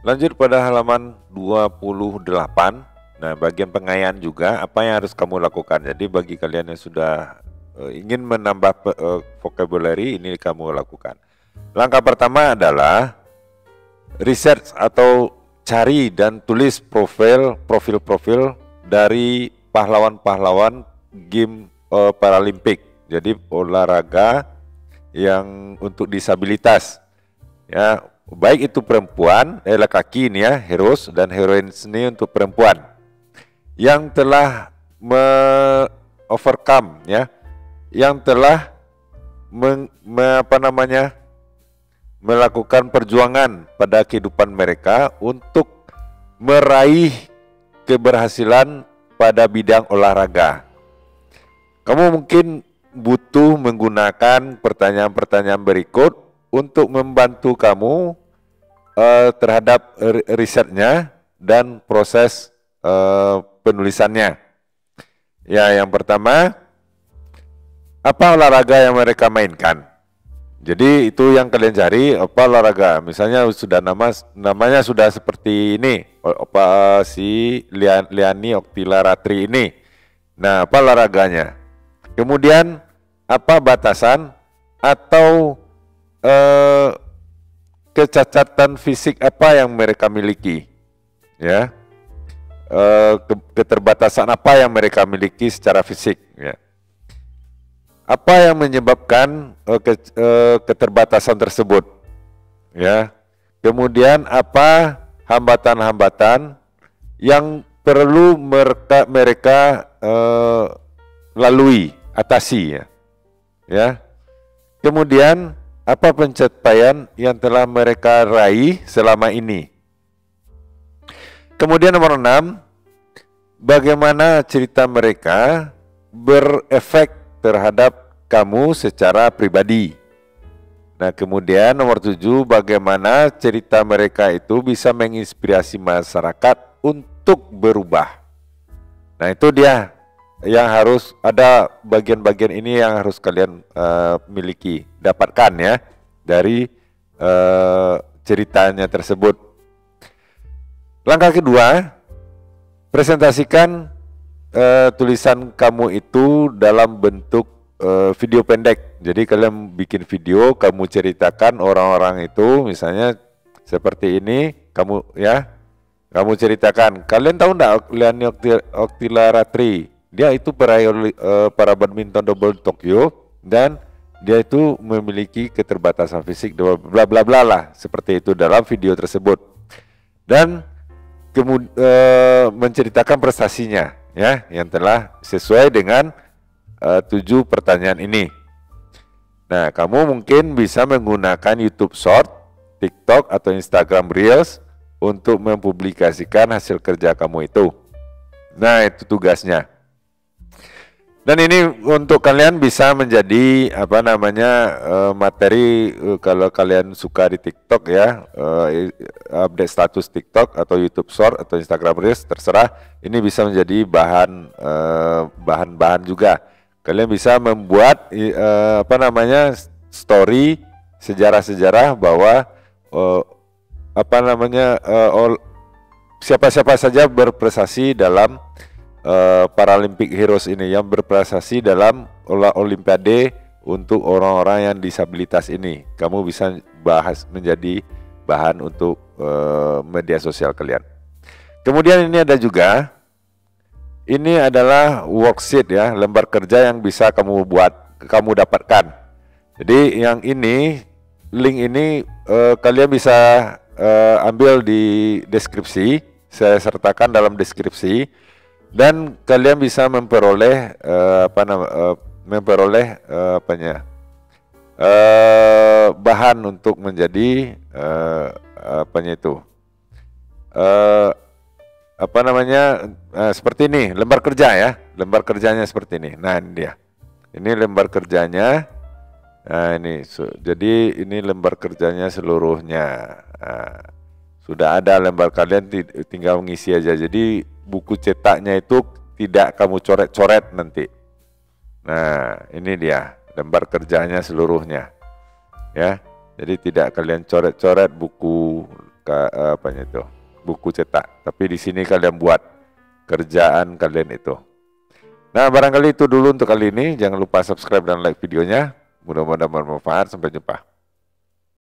Lanjut pada halaman 28. Nah, bagian pengayaan juga apa yang harus kamu lakukan. Jadi bagi kalian yang sudah ingin menambah vocabulary, ini kamu lakukan. Langkah pertama adalah research atau cari dan tulis profil dari pahlawan-pahlawan game Paralimpik. Jadi olahraga yang untuk disabilitas. Ya, baik itu perempuan, laki ini ya, heroes dan heroines ini untuk perempuan yang telah overcome ya, yang telah melakukan perjuangan pada kehidupan mereka untuk meraih keberhasilan pada bidang olahraga. Kamu mungkin butuh menggunakan pertanyaan-pertanyaan berikut untuk membantu kamu terhadap risetnya dan proses penulisannya. Ya, yang pertama, apa olahraga yang mereka mainkan? Jadi itu yang kalian cari, apa olahraga? Misalnya sudah namanya sudah seperti ini, apa si Liani Oktila Ratri ini. Nah, apa olahraganya? Kemudian apa batasan atau kecacatan fisik apa yang mereka miliki, ya, keterbatasan apa yang mereka miliki secara fisik, ya. Apa yang menyebabkan keterbatasan tersebut, ya. Kemudian apa hambatan-hambatan yang perlu mereka lalui, atasi, ya. Kemudian apa pencapaian yang telah mereka raih selama ini. Kemudian nomor 6, bagaimana cerita mereka berefek terhadap kamu secara pribadi. Nah, kemudian nomor 7, bagaimana cerita mereka itu bisa menginspirasi masyarakat untuk berubah. Nah, itu dia yang harus ada, bagian-bagian ini yang harus kalian miliki, dapatkan ya dari ceritanya tersebut. Langkah kedua, presentasikan tulisan kamu itu dalam bentuk video pendek. Jadi kalian bikin video, kamu ceritakan orang-orang itu, misalnya seperti ini, kamu ceritakan. Kalian tahu enggak Liani Oktila Ratri? Dia itu para badminton double Tokyo dan dia itu memiliki keterbatasan fisik bla bla bla lah, seperti itu dalam video tersebut. Dan kemudian menceritakan prestasinya ya yang telah sesuai dengan 7 pertanyaan ini. Nah, kamu mungkin bisa menggunakan YouTube Short, TikTok atau Instagram Reels untuk mempublikasikan hasil kerja kamu itu. Nah, itu tugasnya. Dan ini untuk kalian bisa menjadi materi kalau kalian suka di TikTok ya, update status TikTok atau YouTube Short atau Instagram Reels, terserah. Ini bisa menjadi bahan-bahan juga. Kalian bisa membuat story sejarah-sejarah bahwa siapa-siapa saja berprestasi dalam Paralympic Heroes ini, yang berprestasi dalam Olimpiade untuk orang-orang yang disabilitas ini. Kamu bisa bahas menjadi bahan untuk media sosial kalian. Kemudian ini ada juga, ini adalah worksheet ya, lembar kerja yang bisa kamu dapatkan. Jadi yang ini, link ini kalian bisa ambil di deskripsi, saya sertakan dalam deskripsi. Dan kalian bisa memperoleh bahan untuk menjadi seperti ini, lembar kerja ya, lembar kerjanya seperti ini. Nah, ini dia, ini lembar kerjanya. Nah, ini jadi ini lembar kerjanya seluruhnya. Nah, sudah ada lembar, kalian tinggal mengisi aja. Jadi buku cetaknya itu tidak kamu coret-coret nanti. Nah, ini dia lembar kerjanya seluruhnya, ya. Jadi tidak kalian coret-coret buku apanya itu, buku cetak. Tapi di sini kalian buat kerjaan kalian itu. Nah, barangkali itu dulu untuk kali ini. Jangan lupa subscribe dan like videonya. Mudah-mudahan bermanfaat. Sampai jumpa.